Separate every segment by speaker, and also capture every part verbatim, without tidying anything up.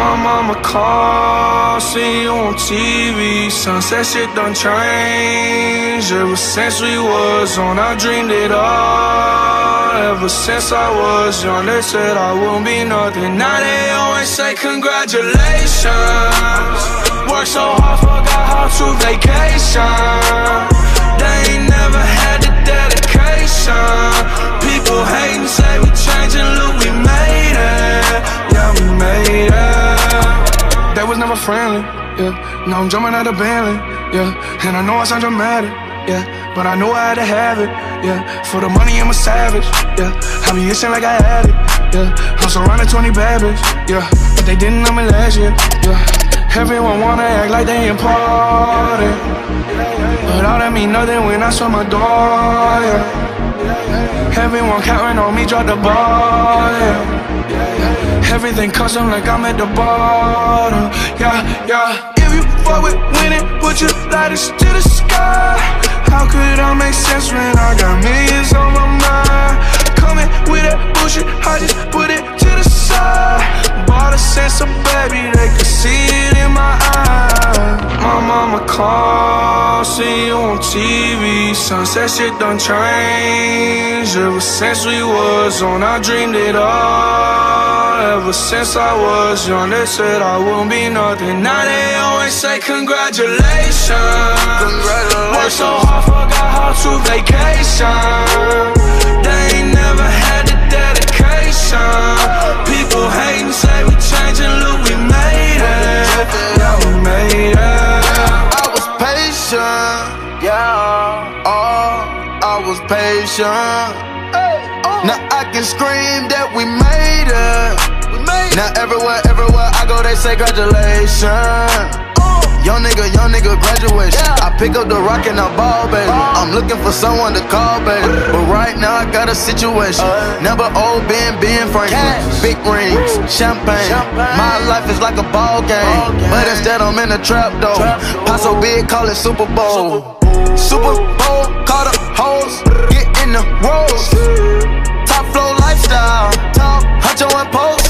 Speaker 1: My mama called, see you on T V. Sunset shit done changed. Ever since we was on, I dreamed it all. Ever since I was young, they said I wouldn't be nothing. Now they always say congratulations. Worked so hard, forgot how to vacation. They ain't never had the dedication. People hating, say we changing, look, we made it. Yeah, we made it. They was never friendly, yeah. Now I'm jumping out of Bentley, yeah. And I know I sound dramatic, yeah, but I know I had to have it, yeah. For the money, I'm a savage, yeah. I be itching like I had it, yeah. I'm surrounded twenty bad bitches, yeah. But they didn't know me last year, yeah. Everyone wanna act like they important, but all that mean nothing when I saw my door, yeah. Everyone counting on me, drop the ball, yeah. Everything custom like I'm at the bottom, yeah, yeah. If you fuck with winning, put your lighters to the sky. How could I make sense when I got millions on my mind? Coming with that bullshit, I just put it to the side. Bought a sense of baby, they could see it in my eyes. My mama called, see you on T V. Sunset shit done changed. Ever since we was on, I dreamed it all. Ever since I was young, they said I wouldn't be nothing. Now they always say congratulations. Congratulations. Worked so hard, forgot how to vacation. They ain't never had the dedication. People hating, say we changing, look, we made it. Yeah, we made it.
Speaker 2: I was patient, yeah. Oh, I was patient. Now I can scream that we made it. Now everywhere, everywhere I go, they say congratulations. Young nigga, young nigga, graduation. I pick up the rock and I ball, baby. I'm looking for someone to call, baby. But right now I got a situation. Never old Ben, Ben Franklin. Big rings, champagne. My life is like a ball game, but instead I'm in a trap though. Pot so big, call it Super Bowl. Super Bowl, call the hoes, get in the rolls. Top flow lifestyle, Huncho and Post,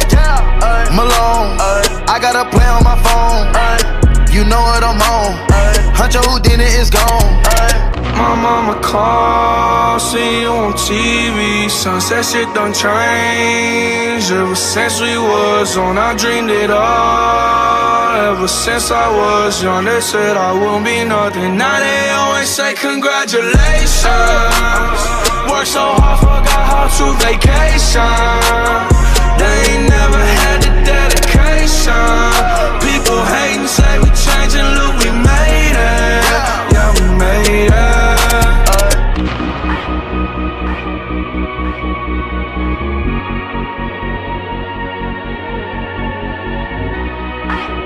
Speaker 2: Malone. I got a play on my phone. You know what I'm on. Huncho who did it is gone.
Speaker 1: My mama called, see you on T V. Sunset shit done changed. Ever since we was on, I dreamed it all. Ever since I was young, they said I wouldn't be nothing. Now they always say congratulations. Worked so hard, forgot how to vacation. They ain't never had the dedication. People hating, say we changing, look, we made it. Yeah, we made it.
Speaker 3: I